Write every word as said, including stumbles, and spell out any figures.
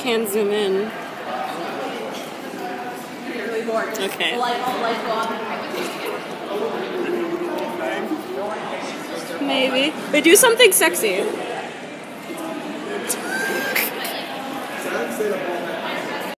can zoom in. Okay. Maybe. But do something sexy.